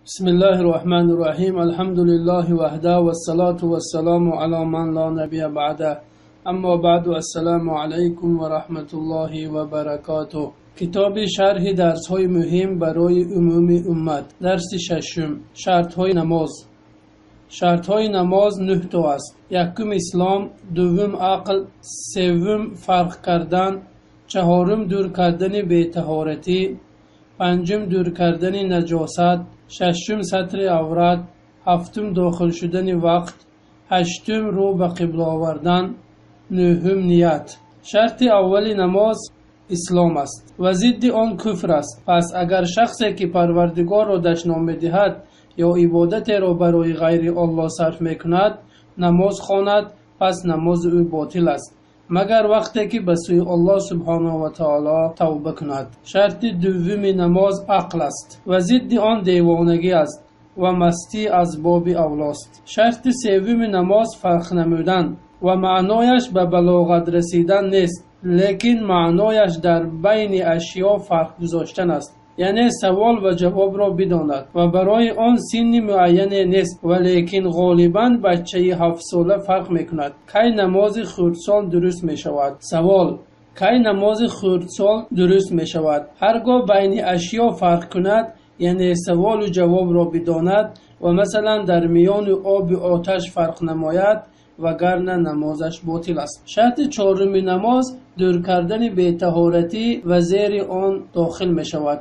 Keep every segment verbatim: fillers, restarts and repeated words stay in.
بسم الله الرحمن الرحیم. الحمد لله وحده والصلاة والسلام علی من لا نبی بعده. اما بعد، السلام علیکم و رحمت الله و برکاته. کتاب شرح درس های مهم برای عموم امت. درس ششم، شرط های نماز. شرط های نماز نه تا است. یکم اسلام، دوم عقل، سوم فرق کردن، چهارم دور کردن بی‌طهارتی، پنجم دور کردن نجاست، ششم ستر عورت، هفتم داخل شدن وقت، هشتم رو به قبله آوردن، نهم نیت. شرط اول نماز اسلام است و ضد آن کفر است. پس اگر شخصی که پروردگار را دشنام می‌دهد یا عبادت را برای غیر الله صرف می‌کند نماز خواند، پس نماز او باطل است مگر وقتی که به سوی الله سبحانه و تعالی توبه کند. شرط دوم نماز عقل است و ضد آن دیوانگی است و مستی از باب اولاست. شرط سوم نماز فرق نمودن و معنایش به بلاغت رسیدن نیست، لیکن معنایش در بین اشیا فرق گذاشتن است، یعنی سوال و جواب را بداند و برای آن سن معین نیست، ولیکن غالباً بچه هفت ساله فرق میکند کی نماز خردسال درست میشود. سوال: کی نماز خردسال درست میشود؟ هرگاه بین اشیا فرق کند، یعنی سوال و جواب را بداند و مثلا در میان آب و آتش فرق نماید، وگرنه نمازش باطل است. شرط چهارم نماز دور کردن بی‌طهارتی و زیر آن داخل میشود.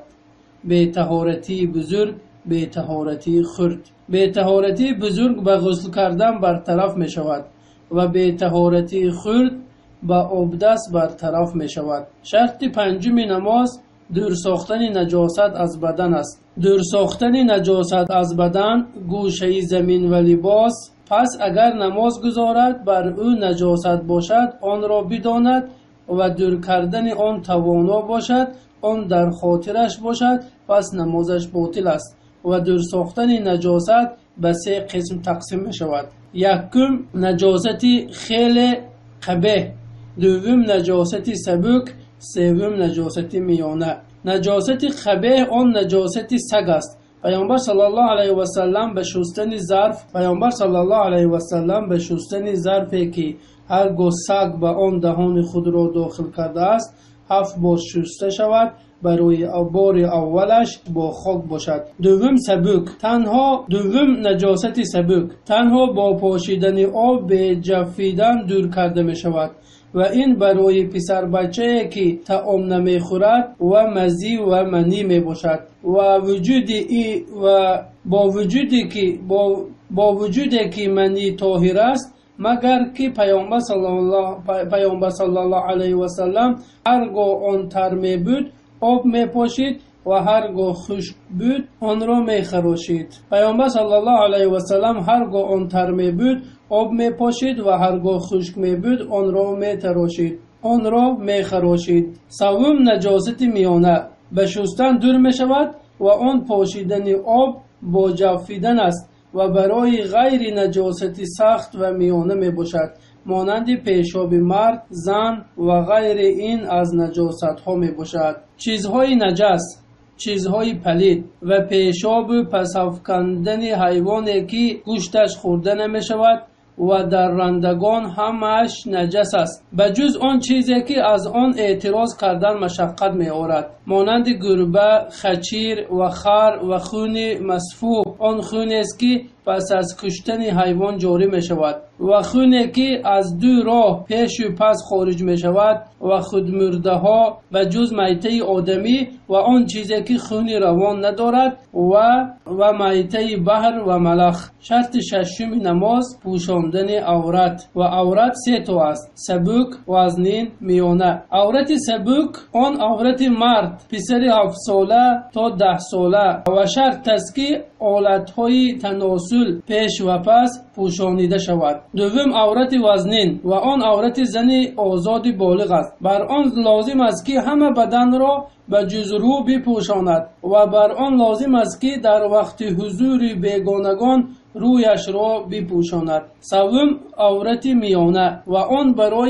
بی‌طهارتی بزرگ، بی‌طهارتی خرد. بی‌طهارتی بزرگ به غسل کردن برطرف می شود و بی‌طهارتی خرد به آبدست برطرف می شود. شرط پنجم نماز دور ساختن نجاست از بدن است. دور ساختن نجاست از بدن گوشه زمین و لباس. پس اگر نماز گذارد بر او نجاست باشد آن را بداند و دور کردن آن توانا باشد، آن در خاطرش باشد، پس نمازش باطل است و دور ساختن نجاست به سه قسم تقسیم می شود. یکم نجاستی خیلی قبیح، دوم نجاستی سبک، سوم نجاستی میانه. نجاستی قبیح آن نجاستی سگ است. پیامبر صلی الله علیه و سلم به شستن ظرف پیامبر صلی الله علیه و سلم به شستن ظرفی که هرگاه سگ به آن دهان خود را داخل کرده است هفت بار شسته شود، برای بار اولش با خاک باشد. دوم سبک، تنها دوم نجاست سبک تنها با پاشیدن آب به جفیدن دور کرده می شود و این برای پسر بچه که طعام نمی خورد و مزی و منی می باشد و وجود ای و با وجودی که با با وجودی که منی طاهر است، مگر که پیامبر صلی الله پیامبر صلی الله علیه و سلم هرگاه آن تر می بود آب می پاشید و هرگاه خشک بود آن را می خراشید. پیامبر صلی الله علیه و سلم هرگاه آن تر می بود آب می پاشید و هرگاه خشک می بود آن را می تراشید آن را می خراشید. سوم نجاست میانه به شستن دور می شود و آن پاشیدن آب با جفیدن است و برای غیر نجاست سخت و میانه می باشد، مانند پیشاب مرد، زن و غیر این از نجاست ها می باشد. چیزهای نجس، چیزهای پلید و پیشاب پس افکندن حیوانی که گوشتش خورده نمی شود و در رندگان همش نجس است، بجز آن چیزی که از آن اعتراض کردن مشقت می آورد، مانند گربه، خچیر و خر و خون مسفوح. آن خونی است که پس از کشتن حیوان جاری می شود و خونی که از دو راه پیش و پس خارج می شود و خود مرده ها و جز میته آدمی و آن چیزی که خونی روان ندارد و و میته بحر و ملخ. شرط ششم نماز پوشاندن عورت و عورت سه تا است: سبک، وزنین، میانه. عورت سبک آن عورت مرد پسر هفت ساله تا ده ساله و شرط است که آلت‌های تناسل پیش و پس پوشانیده شود. دوم عورت وزنین و آن عورت زن آزاد بالغ است. بر آن لازم است که همه بدن را به جز رو بپوشاند و بر آن لازم است که در وقت حضور بیگانگان رویش را بپوشاند. سوم عورت میانه و آن برای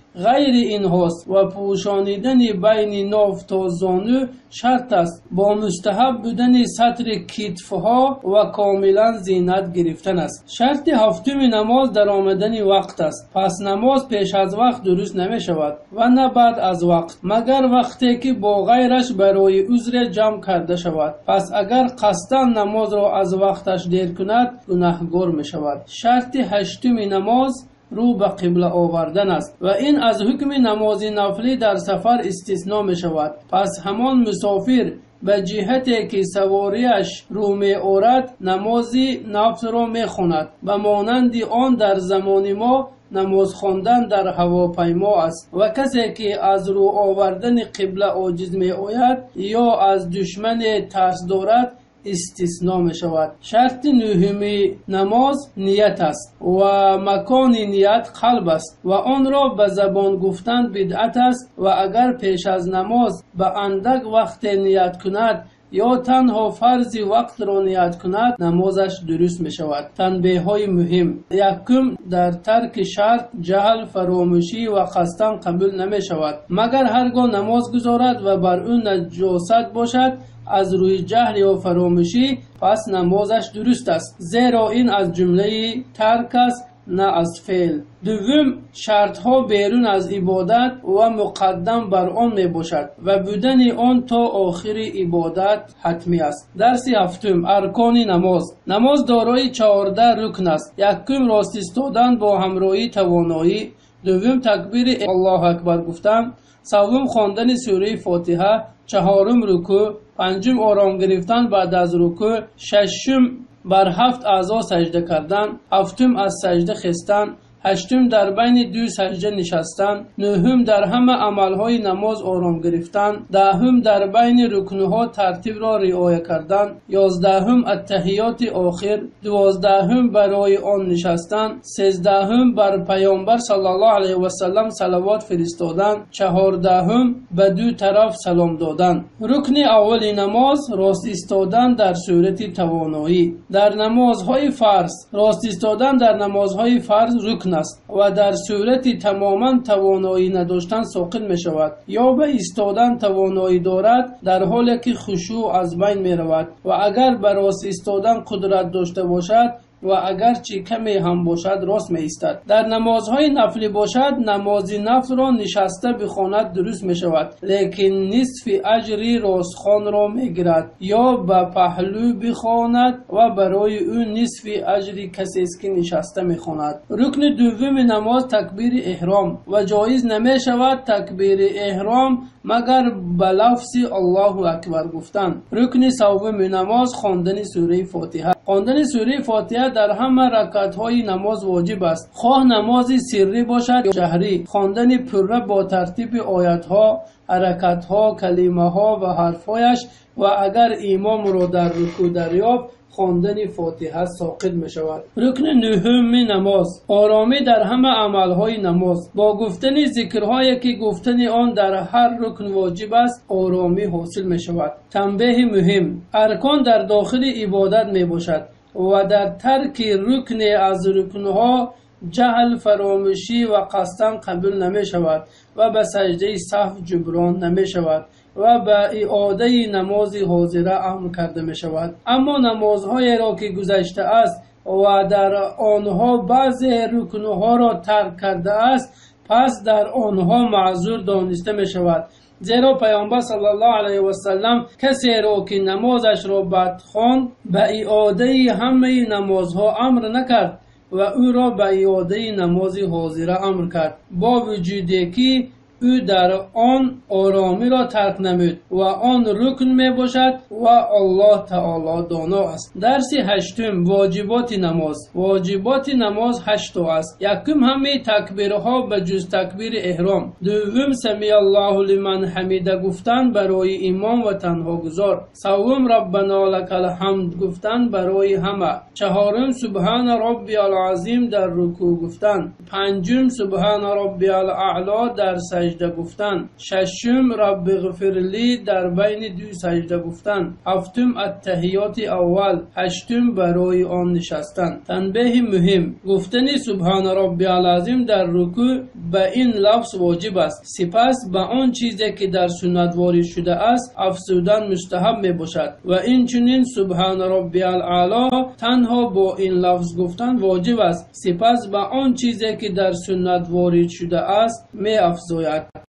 غیر این هاست و پوشانیدن بین ناف تا زانو شرط است با مستحب بودن سطر کتفها و کاملا زینت گرفتن است. شرط هفتم نماز در آمدن وقت است. پس نماز پیش از وقت درست نمی شود و نه بعد از وقت مگر وقتی که با غیرش برای عذر جمع کرده شود. پس اگر قصداً نماز را از وقتش دیر کند گناهگار می شود. شرط هشتم نماز رو به قبله آوردن است و این از حکم نماز نفلی در سفر استثناء می شود. پس همان مسافر به جهتی که سواریش رو می آورد نماز نفل را می خواند و مانند آن در زمان ما نماز خواندن در هواپیما است. و کسی که از رو آوردن قبله عاجز می آید یا از دشمن ترس دارد استثناء می شود. شرط نهم نماز نیت است و مکان نیت قلب است و آن را به زبان گفتن بدعت است و اگر پیش از نماز به اندک وقت نیت کند یا تنها فرض وقت را نیت کند نمازش درست می شود. تنبیه های مهم: یکم، در ترک شرط جهل، فراموشی و قصداً قبول نمی شود مگر هرگاه نماز گذارد و بر اون نجاست باشد از روی جهل یا فراموشی، پس نمازش درست است، زیرا این از جمله ترک است نه از فعل. دوم، شرط ها بیرون از عبادت و مقدم بر آن می باشد و بودن آن تا آخر عبادت حتمی است. درس هفتم، ارکان نماز. نماز دارای چهارده رکن است. یکم، راست ایستادن با همراهی توانایی. دوم، تکبیر الله اکبر گفتن. سوم، خواندن سوره فاتحه. چهارم، رکوع. پنجم، آرام گرفتن بعد از رکوع. ششم، بر هفت اعضا سجده کردن. هفتم، از سجده خستن. هشتم، در بین دو سجده نشستن. نهم، در همه عملهای نماز آرام گرفتن. دهم، در بین رکنها ترتیب را رعایت کردن. یازدهم، التحیات آخر. دوازدهم، برای آن نشستن. سیزدهم، بر پیامبر صلی الله علیه و سلم صلوات فرستادن. چهاردهم، به دو طرف سلام دادن. رکن اول نماز راست ایستادن در صورت توانایی. در نمازهای فرض راست ایستادن در نمازهای فرض رکن است و در صورت تماما توانایی نداشتن ساقط می شود یا به ایستادن توانایی دارد در حالی که خشوع از بین می رود و اگر بر راست ایستادن قدرت داشته باشد و اگر چی کمی هم باشد راست می ایستد. در نمازهای نفلی باشد نماز نفل را نشسته بخواند درست می شود لیکن نصف اجری راستخوان را می گیرد یا به پهلو بخواند و برای او نصف اجری کسی است که نشسته می خواند. رکن دوم نماز تکبیر احرام و جایز نمی شود تکبیر احرام مگر به لفظ الله اکبر گفتن. رکن سوم نماز خواندن سوره فاتحه. خواندن سوره فاتحه در همه رکعت‌های نماز واجب است، خواه نماز سری باشد یا جهری. خواندن پره با ترتیب آیات‌ها، حرکت‌ها، کلمه‌ها و حرف‌هایش و اگر امام را در رکوع دریافت خواندن فاتحه ساقط می شود. رکن نهم نماز آرامی در همه عملهای نماز با گفتن ذکرهایی که گفتن آن در هر رکن واجب است آرامی حاصل می شود. تنبیه مهم: ارکان در داخل عبادت می باشد و در ترک رکن از رکنها جهل، فراموشی و قصداً قبول نمی شود و به سجده سهو جبران نمی شود و به اعاده نماز حاضره امر کرده می شود. اما نمازهای را که گذشته است و در آنها بعض رکنها را ترک کرده است پس در آنها معذور دانسته می شود، زیرا پیامبر صلی الله علیه و سلم کسی را که نمازش را بد خواند به اعاده همه نمازها امر نکرد و او را به اعاده نماز حاضره امر کرد با وجودی که او در آن آرامی را ترک نمود و آن رکن می باشد و الله تعالی دانا است. درس هشتم واجبات نماز. واجبات نماز هشت است. یکم همه تکبیرها به جز تکبیر احرام. دوم سمی الله لمن حمیده گفتن برای امام و تنها گذار. سوم ربنا لک الحمد گفتن برای همه. چهارم سبحان ربی العظیم در رکوع گفتن. پنجم سبحان ربی الاعلی در سجده سجده گفتن. ششم رب اغفرلی در بین دو سجده گفتن. هفتم التحیات اول. هشتم برای آن نشستن. تنبیه مهم: گفتن سبحان ربی العظیم در رکوع به این لفظ واجب است، سپس به آن چیزی که در سنت وارد شده است افزودن مستحب می باشد و این چنین سبحان ربی الاعلی تنها با این لفظ گفتن واجب است، سپس به آن چیزی که در سنت وارد شده است می افزاید.